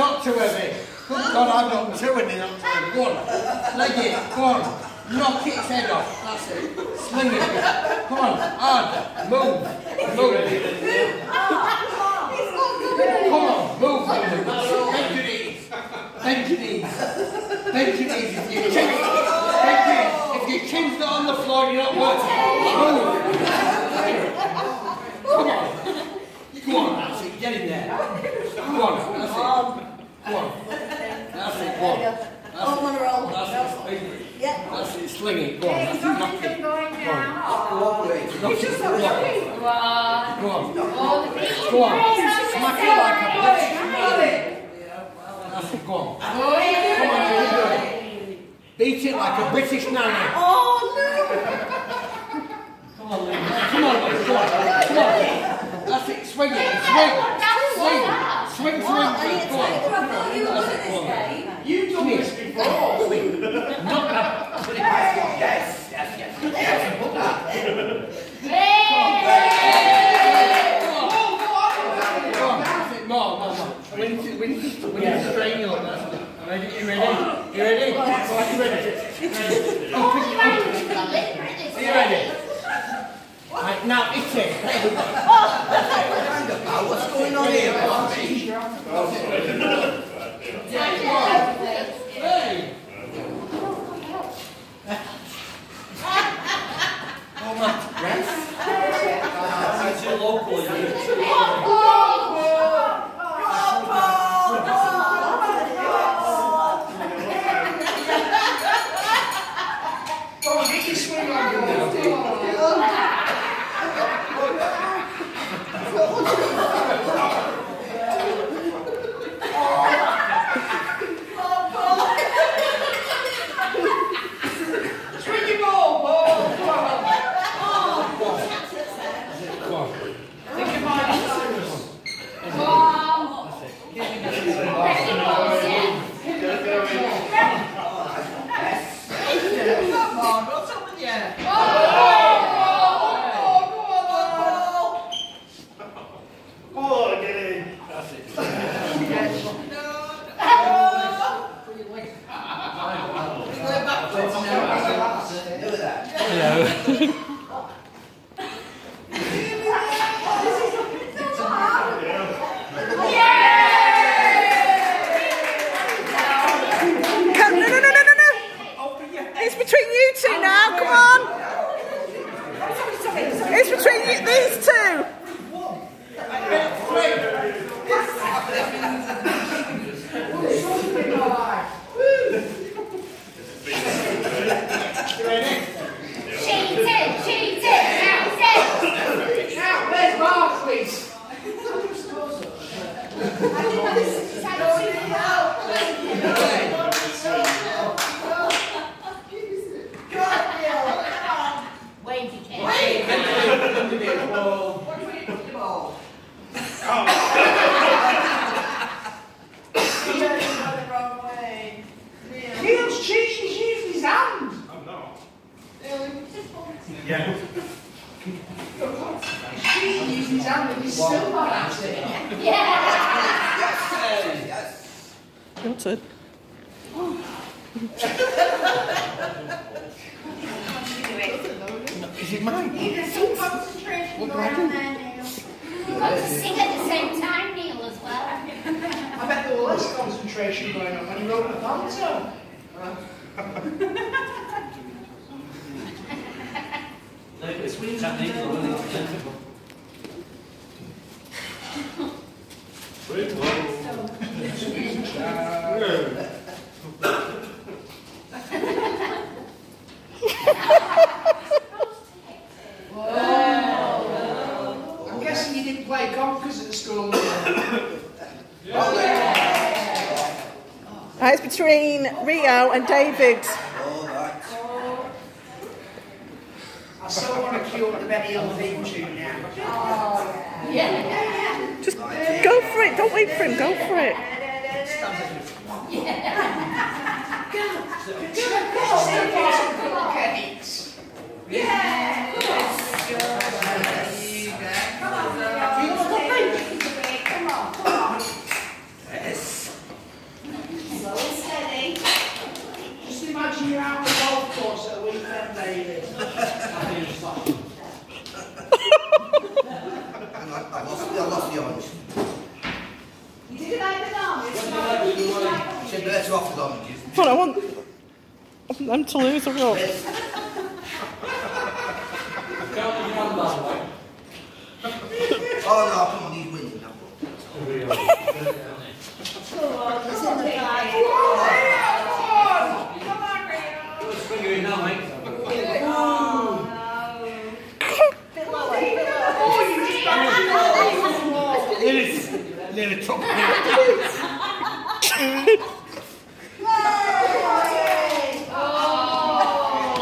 not too heavy. Good God, I've got two and they're not too heavy. Go on. Leg it. Go on. Knock its head off. That's it. Sling it. Come on. Harder. Move. Move. Come on. Move. Bend your knees. Bend your knees. Bend your knees. If your chin's not on the floor, you're not working. Move. Come on. Go on. That's it. Get in there. Come on. That's it. Come on. That's it. Go on. That's it. Yeah. That's it. Sling it. Go on. That's it. Knock it. Go on. Knock it. Go on. Go on. Smack it like a British man. That's it. Go on. Come on. You can do it. Beat it like a British nanny. Oh no! Come on, Lee. Come on, Lee. Come on. Come on. That's it. Swing it. Swing. Swing. Swing. Go on. You've done this before. Not that. Yes. More. We need to strain you up. You ready? You ready? You ready? Are you ready? Right, now it's it. What's going on here? Hey! Oh my dress. That's your local. It's between you two now, come on! It's between these two! Yeah. He's using his hand and he's still not actually. Yeah! Yes! Your turn. Is it mine? You can see concentration going on there, Neil. You've got to sing at the same time, Neil, as well. I bet there was less concentration going on when you wrote the panto. It's really technical, isn't it? I'm guessing you didn't play conkers at school. It's between Rio and David. I still want to cue up the Betty Hill theme tune now. Yeah. Just go for it, don't wait for him, go for it. orange. You did like the orange. You said better off with oranges. But I want them to lose a rope. Oh no, come on, he's winning now. It's in the bag. Finger in now, mate. Nearly top.